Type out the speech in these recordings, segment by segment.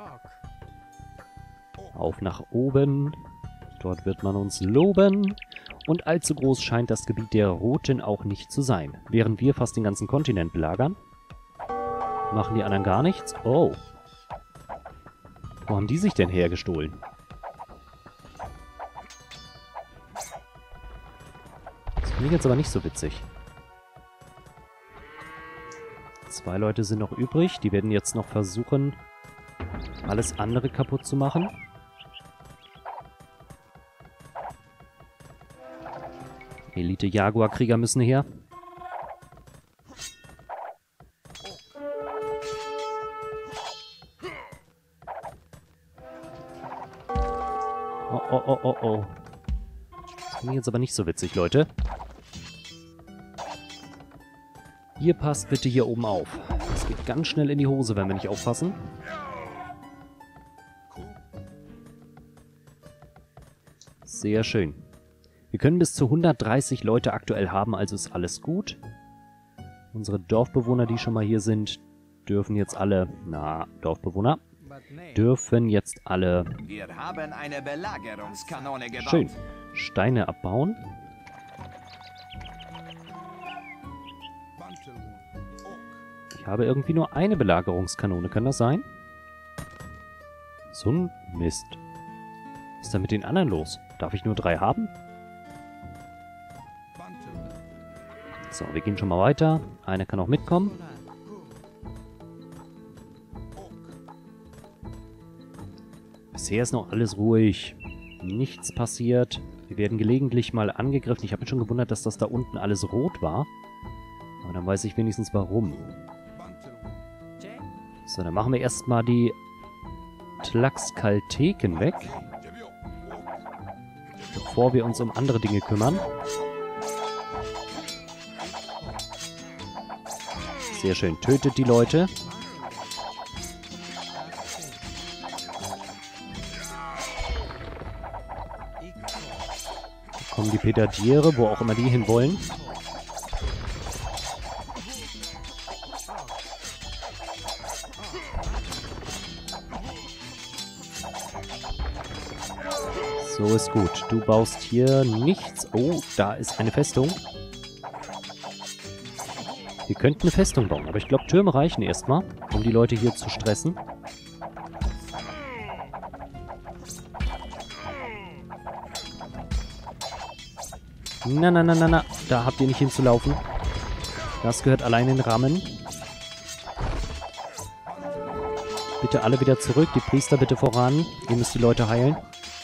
Auf nach oben. Dort wird man uns loben. Und allzu groß scheint das Gebiet der Roten auch nicht zu sein. Während wir fast den ganzen Kontinent belagern, machen die anderen gar nichts. Oh. Wo haben die sich denn hergestohlen? Das finde ich jetzt aber nicht so witzig. 2 Leute sind noch übrig. Die werden jetzt noch versuchen, alles andere kaputt zu machen. Elite-Jaguar-Krieger müssen her. Oh, oh, oh, oh, oh. Das finde ich jetzt aber nicht so witzig, Leute. Ihr passt bitte hier oben auf. Das geht ganz schnell in die Hose, wenn wir nicht aufpassen. Sehr schön. Wir können bis zu 130 Leute aktuell haben, also ist alles gut. Unsere Dorfbewohner, die schon mal hier sind, dürfen jetzt alle... Dorfbewohner dürfen jetzt alle... Wir haben eine Belagerungskanone gebaut. Schön. Steine abbauen. Ich habe irgendwie nur eine Belagerungskanone. Kann das sein? So ein Mist. Was ist da mit den anderen los? Darf ich nur 3 haben? So, wir gehen schon mal weiter. Einer kann auch mitkommen. Bisher ist noch alles ruhig. Nichts passiert. Wir werden gelegentlich mal angegriffen. Ich habe mich schon gewundert, dass das da unten alles rot war. Aber dann weiß ich wenigstens warum. So, dann machen wir erstmal die Tlaxcalteken weg. Bevor wir uns um andere Dinge kümmern. Sehr schön. Tötet die Leute. Da kommen die Petardiere, wo auch immer die hinwollen. So ist gut. Du baust hier nichts. Oh, da ist eine Festung. Wir könnten eine Festung bauen, aber ich glaube, Türme reichen erstmal, um die Leute hier zu stressen. Na, na, na, na, na. Da habt ihr nicht hinzulaufen. Das gehört allein in den Rahmen. Bitte alle wieder zurück. Die Priester bitte voran. Ihr müsst die Leute heilen.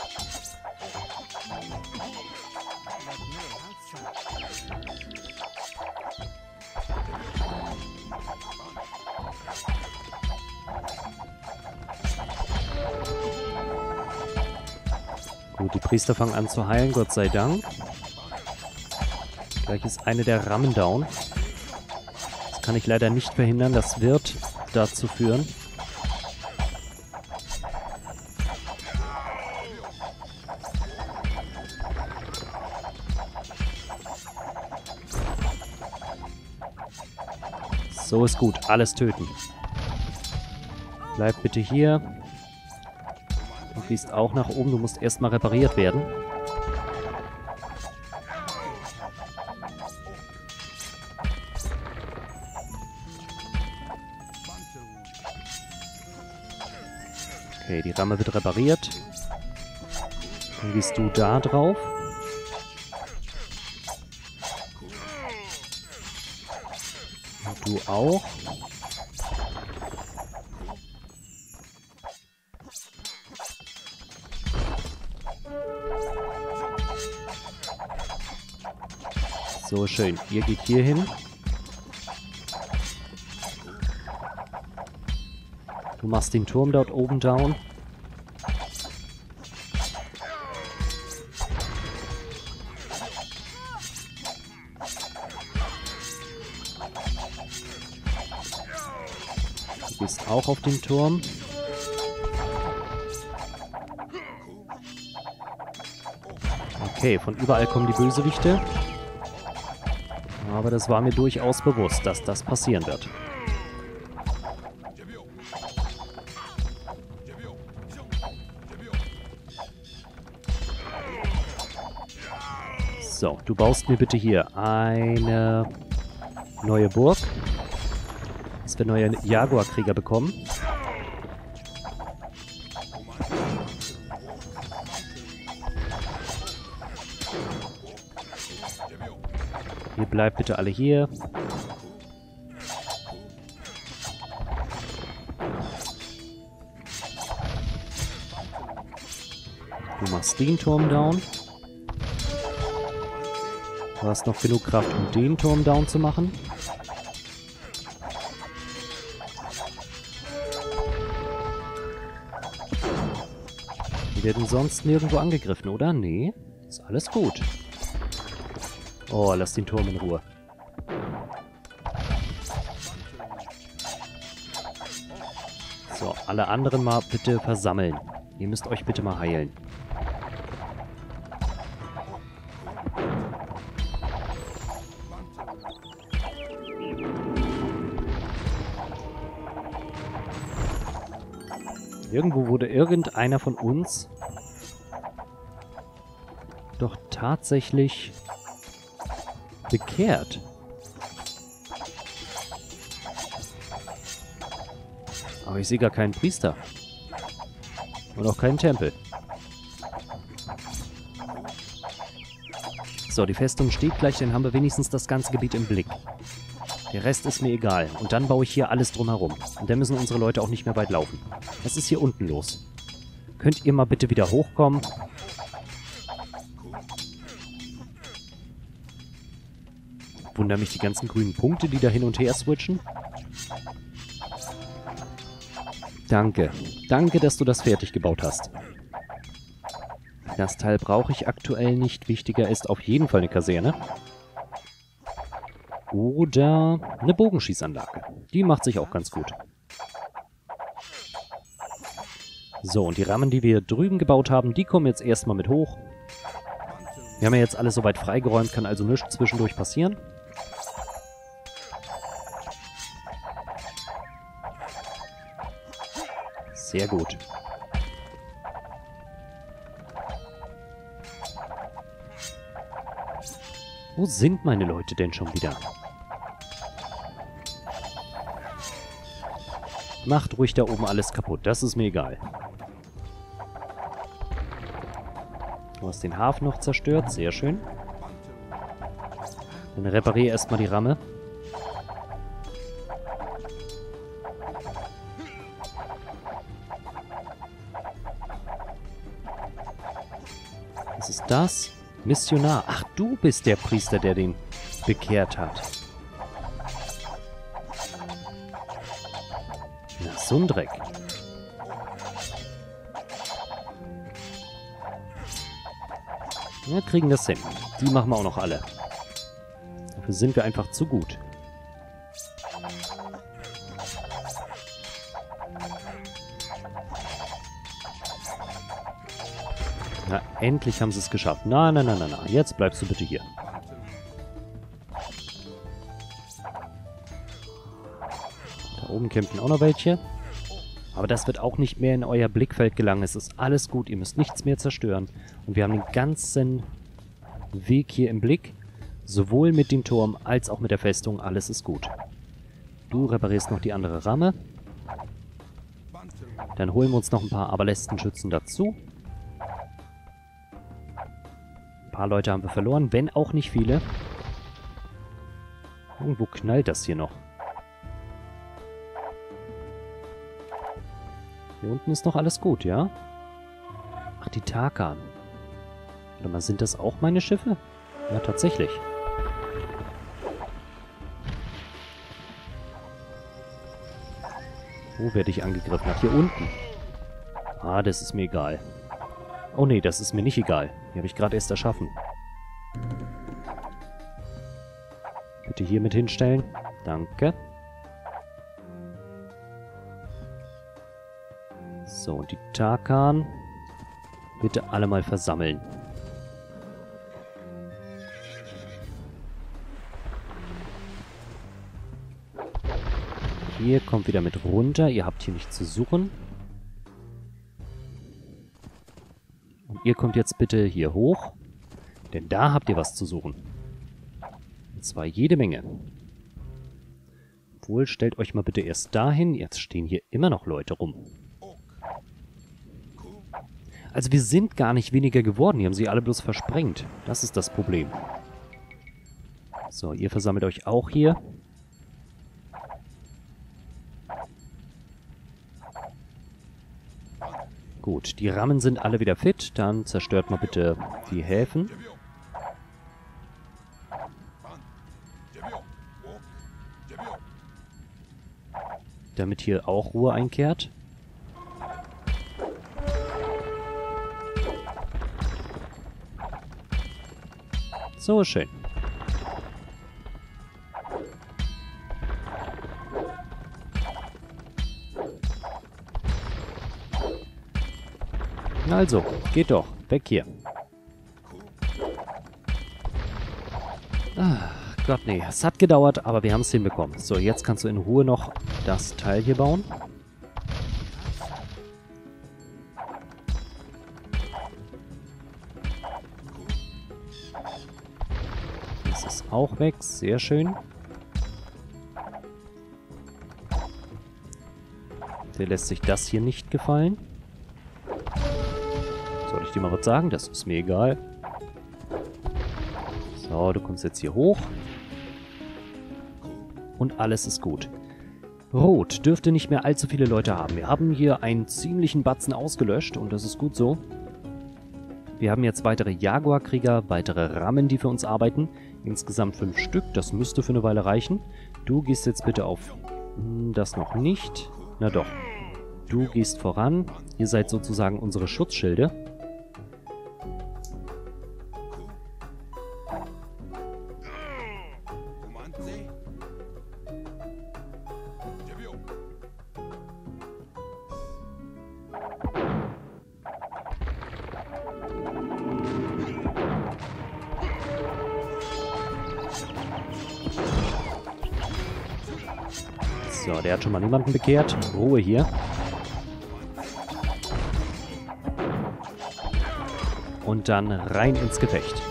Gut, die Priester fangen an zu heilen, Gott sei Dank. Gleich ist eine der Rammen down. Das kann ich leider nicht verhindern. Das wird dazu führen. So ist gut. Alles töten. Bleib bitte hier. Du gehst auch nach oben. Du musst erstmal repariert werden. Okay, die Ramme wird repariert. Dann gehst du da drauf. Und du auch. So, schön. Ihr geht hier hin. Du machst den Turm dort oben down. Du gehst auch auf den Turm. Okay, von überall kommen die Bösewichte. Aber das war mir durchaus bewusst, dass das passieren wird. So, du baust mir bitte hier eine neue Burg. Dass wir neue Jaguar-Krieger bekommen. Ihr bleibt bitte alle hier. Du machst den Turm down. Du hast noch genug Kraft, um den Turm down zu machen. Die werden sonst nirgendwo angegriffen, oder? Nee, ist alles gut. Oh, lass den Turm in Ruhe. So, alle anderen mal bitte versammeln. Ihr müsst euch bitte mal heilen. Irgendwo wurde irgendeiner von uns doch tatsächlich bekehrt. Aber ich sehe gar keinen Priester. Und auch keinen Tempel. So, die Festung steht gleich, dann haben wir wenigstens das ganze Gebiet im Blick. Der Rest ist mir egal. Und dann baue ich hier alles drumherum. Und dann müssen unsere Leute auch nicht mehr weit laufen. Was ist hier unten los? Könnt ihr mal bitte wieder hochkommen? Wundern mich die ganzen grünen Punkte, die da hin und her switchen. Danke. Danke, dass du das fertig gebaut hast. Das Teil brauche ich aktuell nicht. Wichtiger ist auf jeden Fall eine Kaserne. Oder eine Bogenschießanlage. Die macht sich auch ganz gut. So, und die Rammen, die wir hier drüben gebaut haben, die kommen jetzt erstmal mit hoch. Wir haben ja jetzt alles soweit freigeräumt, kann also nichts zwischendurch passieren. Sehr gut. Wo sind meine Leute denn schon wieder? Macht ruhig da oben alles kaputt, das ist mir egal. Du hast den Hafen noch zerstört, sehr schön. Dann repariere erstmal die Ramme. Was ist das? Missionar. Ach, du bist der Priester, der den bekehrt hat. Na, so ein Dreck. Wir kriegen das hin. Die machen wir auch noch alle. Dafür sind wir einfach zu gut. Na, endlich haben sie es geschafft. Na, na, na, na, na. Jetzt bleibst du bitte hier. Da oben kämpfen auch noch welche. Aber das wird auch nicht mehr in euer Blickfeld gelangen. Es ist alles gut. Ihr müsst nichts mehr zerstören. Und wir haben den ganzen Weg hier im Blick. Sowohl mit dem Turm als auch mit der Festung. Alles ist gut. Du reparierst noch die andere Ramme. Dann holen wir uns noch ein paar Aberlästenschützen dazu. Ein paar Leute haben wir verloren, wenn auch nicht viele. Irgendwo knallt das hier noch. Hier unten ist noch alles gut, ja? Ach, die Tarkan. Warte mal, sind das auch meine Schiffe? Ja, tatsächlich. Wo werde ich angegriffen? Ach, hier unten. Ah, das ist mir egal. Oh nee, das ist mir nicht egal. Die habe ich gerade erst erschaffen. Bitte hier mit hinstellen. Danke. So, und die Tarkan bitte alle mal versammeln. Ihr kommt wieder mit runter. Ihr habt hier nichts zu suchen. Und ihr kommt jetzt bitte hier hoch. Denn da habt ihr was zu suchen. Und zwar jede Menge. Obwohl, stellt euch mal bitte erst dahin. Jetzt stehen hier immer noch Leute rum. Also wir sind gar nicht weniger geworden. Die haben sie alle bloß versprengt. Das ist das Problem. So, ihr versammelt euch auch hier. Gut, die Rammen sind alle wieder fit. Dann zerstört mal bitte die Häfen. Damit hier auch Ruhe einkehrt. So ist schön. Also, geht doch. Weg hier. Ach Gott, nee. Es hat gedauert, aber wir haben es hinbekommen. So, jetzt kannst du in Ruhe noch das Teil hier bauen. Das ist auch weg. Sehr schön. Der lässt sich das hier nicht gefallen. Soll ich dir mal was sagen? Das ist mir egal. So, du kommst jetzt hier hoch. Und alles ist gut. Rot dürfte nicht mehr allzu viele Leute haben. Wir haben hier einen ziemlichen Batzen ausgelöscht und das ist gut so. Wir haben jetzt weitere Jaguar-Krieger, weitere Rammen, die für uns arbeiten. Insgesamt 5 Stück, das müsste für eine Weile reichen. Du gehst jetzt bitte auf... das noch nicht. Na doch. Du gehst voran. Ihr seid sozusagen unsere Schutzschilde. So, der hat schon mal niemanden bekehrt. Ruhe hier. Und dann rein ins Gefecht.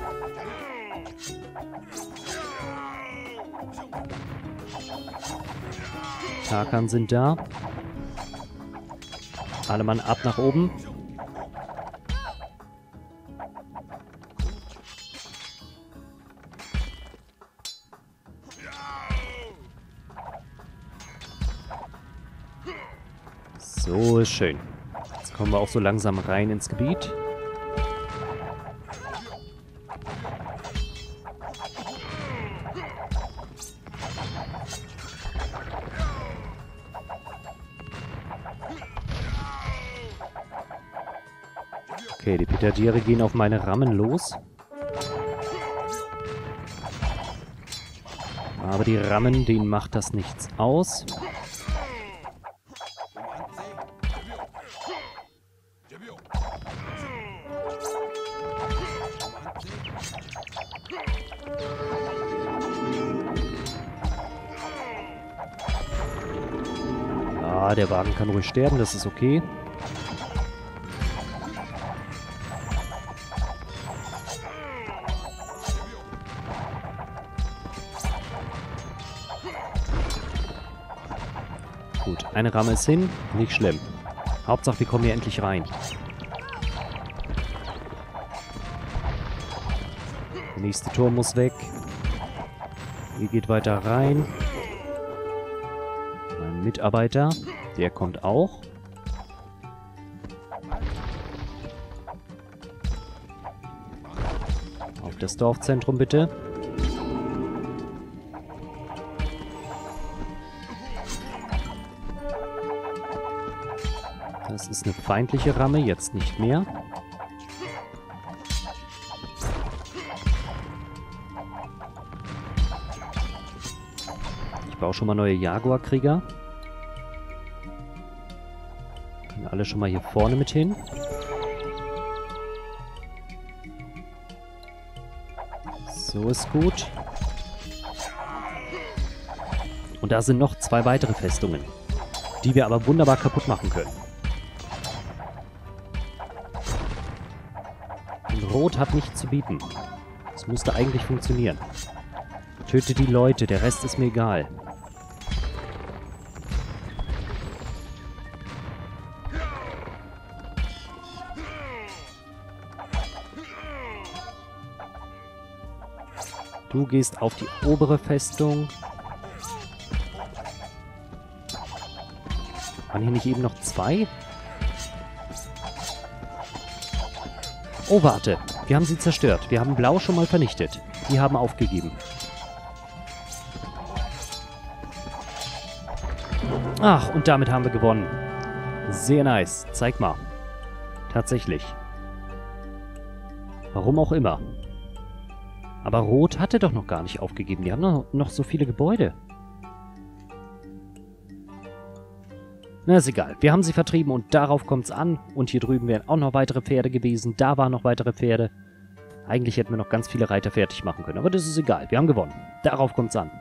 Tarkan sind da. Alle Mann ab nach oben. So ist schön. Jetzt kommen wir auch so langsam rein ins Gebiet. Okay, die Petardiere gehen auf meine Rammen los. Aber die Rammen, denen macht das nichts aus. Ja, der Wagen kann ruhig sterben, das ist okay. Gut, eine Ramme ist hin, nicht schlimm. Hauptsache, wir kommen hier endlich rein. Der nächste Tor muss weg. Hier geht weiter rein. Mein Mitarbeiter, der kommt auch. Auf das Dorfzentrum bitte. Das ist eine feindliche Ramme, jetzt nicht mehr. Ich baue schon mal neue Jaguar-Krieger. Können alle schon mal hier vorne mit hin. So ist gut. Und da sind noch 2 weitere Festungen, die wir aber wunderbar kaputt machen können. Und Rot hat nichts zu bieten. Das müsste eigentlich funktionieren. Töte die Leute, der Rest ist mir egal. Du gehst auf die obere Festung. Waren hier nicht eben noch 2? Oh, warte. Wir haben sie zerstört. Wir haben Blau schon mal vernichtet. Die haben aufgegeben. Ach, und damit haben wir gewonnen. Sehr nice. Zeig mal. Tatsächlich. Warum auch immer. Aber Rot hatte doch noch gar nicht aufgegeben. Die haben noch so viele Gebäude. Na, ist egal. Wir haben sie vertrieben und darauf kommt es an. Und hier drüben wären auch noch weitere Pferde gewesen. Da waren noch weitere Pferde. Eigentlich hätten wir noch ganz viele Reiter fertig machen können. Aber das ist egal. Wir haben gewonnen. Darauf kommt es an.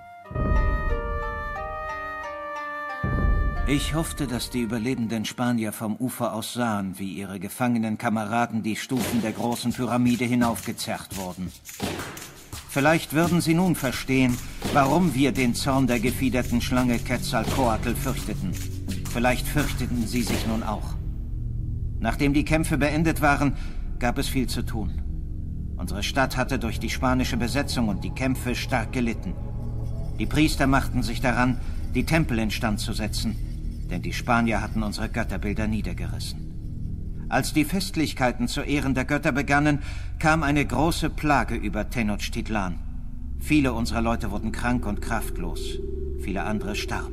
Ich hoffte, dass die überlebenden Spanier vom Ufer aus sahen, wie ihre gefangenen Kameraden die Stufen der großen Pyramide hinaufgezerrt wurden. Vielleicht würden sie nun verstehen, warum wir den Zorn der gefiederten Schlange Quetzalcoatl fürchteten. Vielleicht fürchteten sie sich nun auch. Nachdem die Kämpfe beendet waren, gab es viel zu tun. Unsere Stadt hatte durch die spanische Besetzung und die Kämpfe stark gelitten. Die Priester machten sich daran, die Tempel instand zu setzen, denn die Spanier hatten unsere Götterbilder niedergerissen. Als die Festlichkeiten zu Ehren der Götter begannen, kam eine große Plage über Tenochtitlan. Viele unserer Leute wurden krank und kraftlos. Viele andere starben.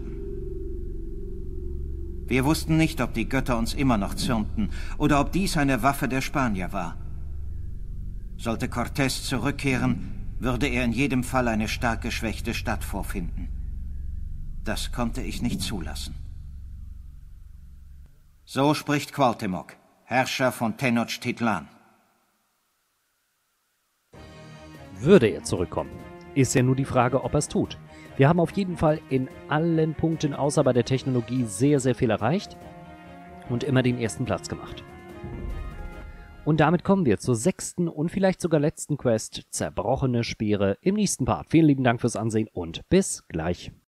Wir wussten nicht, ob die Götter uns immer noch zürnten oder ob dies eine Waffe der Spanier war. Sollte Cortés zurückkehren, würde er in jedem Fall eine stark geschwächte Stadt vorfinden. Das konnte ich nicht zulassen. So spricht Cuauhtémoc, Herrscher von Tenochtitlan. Würde er zurückkommen, ist ja nur die Frage, ob er es tut. Wir haben auf jeden Fall in allen Punkten außer bei der Technologie sehr, sehr viel erreicht und immer den ersten Platz gemacht. Und damit kommen wir zur 6. und vielleicht sogar letzten Quest, Zerbrochene Speere, im nächsten Part. Vielen lieben Dank fürs Ansehen und bis gleich.